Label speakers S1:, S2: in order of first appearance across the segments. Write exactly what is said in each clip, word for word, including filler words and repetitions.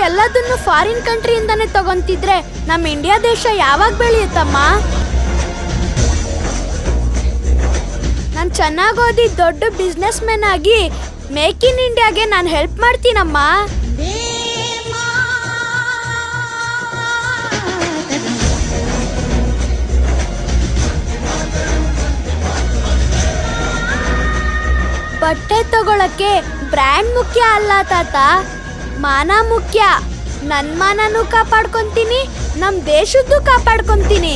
S1: ಎಲ್ಲದನ್ನು ಫಾರಿನ್ ಕಂಟ್ರಿಯಿಂದಾನೇ ತಗೊಂತಿದ್ರೆ ನಮ್ಮ ಇಂಡಿಯಾ ದೇಶ ಯಾವಾಗ ಬೆಳೆಯುತ್ತಮ್ಮ? ನಾನು ಚೆನ್ನಾಗಿ ಓದಿ ದೊಡ್ಡ ಬಿಸ್ನೆಸ್ ಮ್ಯಾನ್ ಆಗಿ ಮೇಕ್ ಇನ್ ಇಂಡಿಯಾಗೆ ನಾನು ಹೆಲ್ಪ್ ಮಾಡ್ತೀನಮ್ಮ. ಬಟ್ಟೆ ತಗೊಳಕ್ಕೆ ಬ್ರ್ಯಾಂಡ್ ಮುಖ್ಯ ಅಲ್ಲ ತಾತ, ಮಾನ ಮುಖ್ಯ. ನನ್ನ ಮಾನನೂ ಕಾಪಾಡ್ಕೊಂತೀನಿ, ನಮ್ಮ ದೇಶದ್ದು ಕಾಪಾಡ್ಕೊಂತೀನಿ.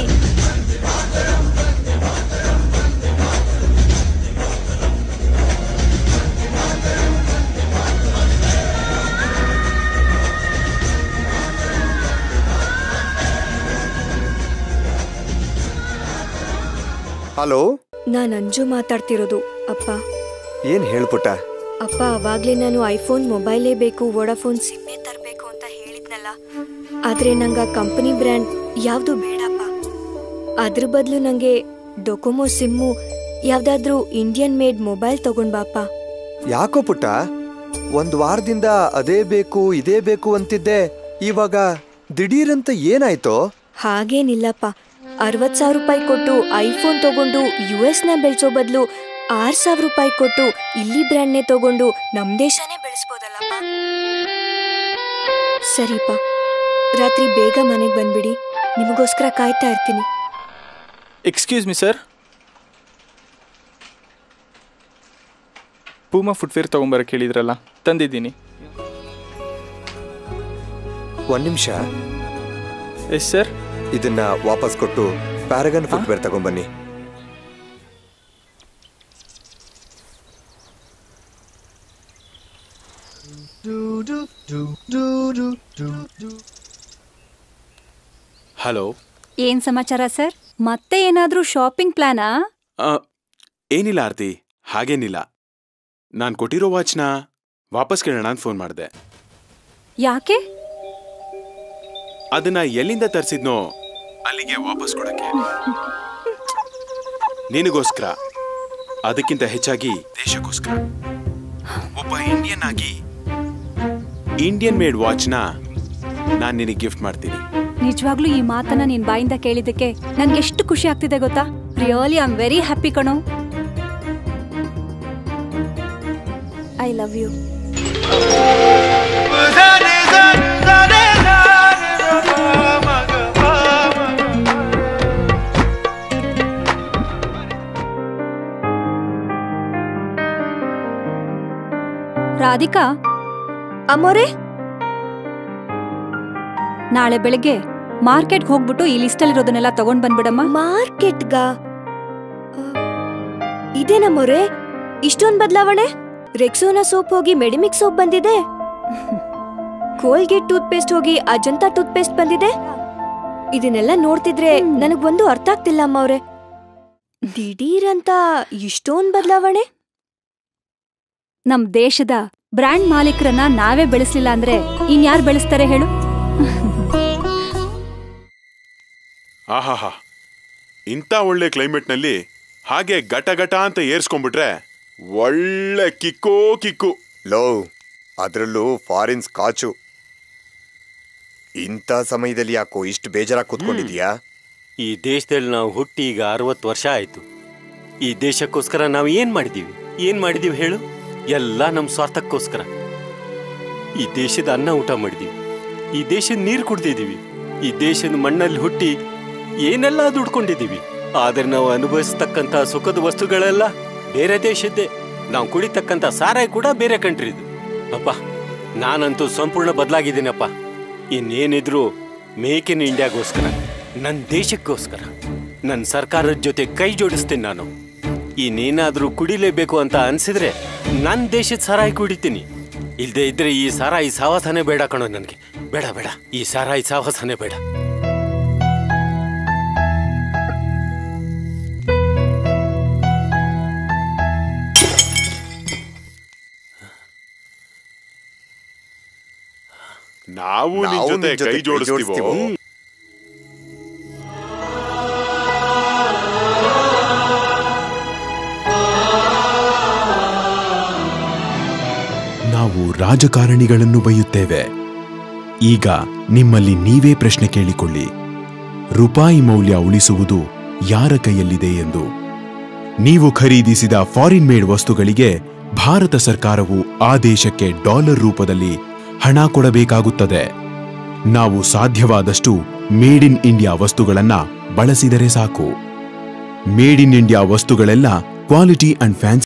S2: ಹಲೋ,
S3: ನಾನು ಅಂಜು ಮಾತಾಡ್ತಿರೋದು. ಅಪ್ಪ
S2: ಏನ್ ಹೇಳ್ಪುಟ್ಟ?
S3: ಅಪ್ಪ, ಅವಾಗ್ಲೇ ನಾನು ಐಫೋನ್ ಮೊಬೈಲೇ ಬೇಕು, ವೋಡಾಫೋನ್ ಸಿಮ್ಮೇ ತರಬೇಕು ಅಂತ ಹೇಳಿದ್ನಲ್ಲ. ಆದ್ರೆ ನಂಗೆ ಆ ಕಂಪನಿ ಬ್ರ್ಯಾಂಡ್ ಯಾವುದು ಬೇಡಪ್ಪ. ಅದ್ರ ಬದಲು ನಂಗೆ ಡೊಕೊಮೊ ಸಿಮ್ಮು ಯಾವ್ದಾದ್ರೂ ಇಂಡಿಯನ್ ಮೇಡ್ ಮೊಬೈಲ್ ತಗೊಂಡ್ ಬಾಪ.
S2: ಯಾಕೋ ಪುಟ್ಟ, ಒಂದ್ ವಾರದಿಂದ ಅದೇ ಬೇಕು ಇದೇ ಬೇಕು ಅಂತಿದ್ದೆ, ಇವಾಗ ದಿಢೀರಂತ ಏನಾಯ್ತೋ?
S3: ಹಾಗೇನಿಲ್ಲಪ್ಪ, ಅರವತ್ ಸಾವಿರ ರೂಪಾಯಿ ಕೊಟ್ಟು ಐಫೋನ್ ತಗೊಂಡು ಯು ಎಸ್ ನ ಬೆಳೆಸೋ ಬದಲು ಆರ್ ಸಾವಿರ ರೂಪಾಯಿ ಕೊಟ್ಟು ಇಲ್ಲಿ ಬ್ರ್ಯಾಂಡ್ನೇ ತಗೊಂಡು ನಮ್ ದೇಶನೇ ಬೆಳೆಸ್ಬೋದಲ್ಲಪ್ಪ. ಸರಿಪ್ಪ, ರಾತ್ರಿ ಬೇಗ ಮನೆಗೆ ಬಂದ್ಬಿಡಿ, ನಿಮಗೋಸ್ಕರ ಕಾಯ್ತಾ ಇರ್ತೀನಿ.
S4: Excuse me sir, Puma footwear ತಗೊಂಬರಕ್ಕೆ ಹೇಳಿದ್ರಲ್ಲ, ತಂದಿದ್ದೀನಿ.
S2: ಒಂದ್ ನಿಮಿಷ.
S4: Yes sir.
S2: ಇದನ್ನ ವಾಪಸ್ ಕೊಟ್ಟು ಪ್ಯಾರಗನ್ ಫುಟ್ವೇರ್ ತಗೊಂಬನ್ನಿ.
S5: ಹಲೋ,
S6: ಏನ್ ಸಮಾಚಾರ ಸರ್? ಮತ್ತೆ ಏನಾದ್ರೂ ಶಾಪಿಂಗ್ ಪ್ಲಾನಾ?
S5: ಏನಿಲ್ಲ ಆರ್ತಿ, ಹಾಗೇನಿಲ್ಲ. ನಾನ್ ಕೊಟ್ಟಿರೋ ವಾಚ್ನ ವಾಪಸ್ ಕೇಳೋಣ ಅಂತ ಫೋನ್ ಮಾಡಿದೆ.
S6: ಯಾಕೆ?
S5: ಅದನ್ನ ಎಲ್ಲಿಂದ ತರಿಸಿದ್ನೋ ಅಲ್ಲಿಗೆ ವಾಪಸ್ ಕೊಡಕ್ಕೆ. ನಿನಗೋಸ್ಕರ, ಅದಕ್ಕಿಂತ ಹೆಚ್ಚಾಗಿ ದೇಶಕ್ಕೋಸ್ಕರ. ಒಬ್ಬ ಇಂಡಿಯನ್ ಆಗಿ ಇಂಡಿಯನ್ ಮೇಡ್ ವಾಚ್ನ ನಾನ್ ನಿನಗೆ ಗಿಫ್ಟ್ ಮಾಡ್ತೀನಿ.
S6: ನಿಜವಾಗ್ಲೂ ಈ ಮಾತನ್ನ ನಿನ್ ಬಾಯಿಂದ ಕೇಳಿದಕ್ಕೆ ನನ್ಗೆ ಎಷ್ಟು ಖುಷಿ ಆಗ್ತಿದೆ ಗೊತ್ತಾ? Really I am very happy ಕಣೋ. I love you. ರಾಧಿಕಾ,
S3: ಅಮ್ಮೋರೆ,
S6: ನಾಳೆ ಬೆಳಗ್ಗೆ ಮಾರ್ಕೆಟ್ಗೆ ಹೋಗ್ಬಿಟ್ಟು ಈ ಲಿಸ್ಟಲ್ಲಿರೋದನ್ನೆಲ್ಲ ತಗೊಂಡ್ ಬಂದ್ಬಿಡಮ್ಮ.
S3: ಮಾರ್ಕೆಟ್ಗ? ಇದೇನಮ್ಮೋರೆ ಇಷ್ಟೊಂದು ಬದಲಾವಣೆ? ರೆಕ್ಸೋನಾ ಸೋಪ್ ಹೋಗಿ ಮೆಡಿಮಿಕ್ಸ್ ಸೋಪ್ ಬಂದಿದೆ, ಕೋಲ್ಗೇಟ್ ಟೂತ್ ಪೇಸ್ಟ್ ಹೋಗಿ ಅಜಂತಾ ಟೂತ್ ಪೇಸ್ಟ್ ಬಂದಿದೆ. ಇದನ್ನೆಲ್ಲ ನೋಡ್ತಿದ್ರೆ ನನಗೊಂದು ಅರ್ಥ ಆಗ್ತಿಲ್ಲ ಅಮ್ಮವ್ರೆ, ದಿಢೀರಂತ ಇಷ್ಟೊಂದು ಬದಲಾವಣೆ.
S6: ನಮ್ ದೇಶದ ಬ್ರ್ಯಾಂಡ್ ಮಾಲೀಕರನ್ನ ನಾವೇ ಬೆಳೆಸಲಿಲ್ಲ ಅಂದ್ರೆ ಇನ್ಯಾರು ಬೆಳೆಸ್ತಾರೆ ಹೇಳು?
S5: ಆಹಾಹಾ, ಇಂಥ ಒಳ್ಳೆ ಕ್ಲೈಮೇಟ್ನಲ್ಲಿ ಹಾಗೆ ಗಟ ಗಟ ಅಂತ ಏರ್ಸ್ಕೊಂಡ್ಬಿಟ್ರೆ ಒಳ್ಳೆ ಕಿಕ್ಕೋ ಕಿಕ್ಕು.
S2: ಲೋ, ಅದ್ರಲ್ಲೂ ಫಾರಿನ್ ಸ್ಕಾಚು. ಇಂಥ ಸಮಯದಲ್ಲಿ ಯಾಕೋ ಇಷ್ಟು ಬೇಜಾರಾಗಿ ಕೂತ್ಕೊಂಡಿದ್ಯಾ?
S7: ಈ ದೇಶದಲ್ಲಿ ನಾವು ಹುಟ್ಟಿ ಈಗ ಅರವತ್ತು ವರ್ಷ ಆಯ್ತು. ಈ ದೇಶಕ್ಕೋಸ್ಕರ ನಾವು ಏನ್ ಮಾಡಿದೀವಿ ಏನ್ ಮಾಡಿದೀವಿ ಹೇಳು? ಎಲ್ಲ ನಮ್ಮ ಸ್ವಾರ್ಥಕ್ಕೋಸ್ಕರ. ಈ ದೇಶದ ಅನ್ನ ಊಟ ಮಾಡಿದೀವಿ, ಈ ದೇಶದ ನೀರು ಕುಡ್ದಿದ್ದೀವಿ, ಈ ದೇಶದ ಮಣ್ಣಲ್ಲಿ ಹುಟ್ಟಿ ಏನೆಲ್ಲ ದುಡ್ಕೊಂಡಿದ್ದೀವಿ. ಆದ್ರೆ ನಾವು ಅನುಭವಿಸ್ತಕ್ಕಂಥ ಸುಖದ ವಸ್ತುಗಳೆಲ್ಲ ಬೇರೆ ದೇಶದ್ದೇ. ನಾವು ಕುಡಿತಕ್ಕಂಥ ಸಾರಾಯಿ ಕೂಡ ಬೇರೆ ಕಂಟ್ರಿದು. ಅಪ್ಪ, ನಾನಂತೂ ಸಂಪೂರ್ಣ ಬದಲಾಗಿದ್ದೀನಪ್ಪ. ಇನ್ನೇನಿದ್ರು ಮೇಕ್ ಇನ್ ಇಂಡಿಯಾಗೋಸ್ಕರ, ನನ್ನ ದೇಶಕ್ಕೋಸ್ಕರ ನನ್ನ ಸರ್ಕಾರದ ಜೊತೆ ಕೈ ಜೋಡಿಸ್ತೀನಿ ನಾನು. ಇನ್ನೇನಾದ್ರೂ ಕುಡಿಲೇಬೇಕು ಅಂತ ಅನ್ಸಿದ್ರೆ ನನ್ನ ದೇಶದ ಸಾರಾಯಿ ಕುಡಿತೀನಿ. ಇಲ್ದೇ ಇದ್ರೆ ಈ ಸಾರಾಯಿ ಸಾವಾಸನೆ ಬೇಡ ಕಣೋ ನನಗೆ. ಬೇಡ ಬೇಡ, ಈ ಸಾರಾಯಿ ಸಾವಾಸನೆ ಬೇಡ.
S5: ನಾವು ನಿನ್ ಜೊತೆ ಕೈ ಜೋಡಿಸ್ತೀವೋ? ನಾವು ರಾಜಕಾರಣಿಗಳನ್ನು ಬೈಯುತ್ತೇವೆ, ಈಗ ನಿಮ್ಮಲ್ಲಿ ನೀವೇ ಪ್ರಶ್ನೆ ಕೇಳಿಕೊಳ್ಳಿ, ರೂಪಾಯಿ ಮೌಲ್ಯ ಉಳಿಸುವುದು ಯಾರ ಕೈಯಲ್ಲಿದೆ ಎಂದು. ನೀವು ಖರೀದಿಸಿದ ಫಾರಿನ್ ಮೇಡ್ ವಸ್ತುಗಳಿಗೆ ಭಾರತ ಸರ್ಕಾರವು ಆ ದೇಶಕ್ಕೆ ಡಾಲರ್ ರೂಪದಲ್ಲಿ ಹಣ ಕೊಡಬೇಕಾಗುತ್ತದೆ. ನಾವು ಸಾಧ್ಯವಾದಷ್ಟು ಮೇಡ್ ಇನ್ ಇಂಡಿಯಾ ವಸ್ತುಗಳನ್ನ ಬಳಸಿದರೆ ಸಾಕು. ಮೇಡ್ ಇನ್ ಇಂಡಿಯಾ ವಸ್ತುಗಳೆಲ್ಲ ಕ್ವಾಲಿಟಿ ಅಂಡ್ ಫ್ಯಾನ್ಸಿ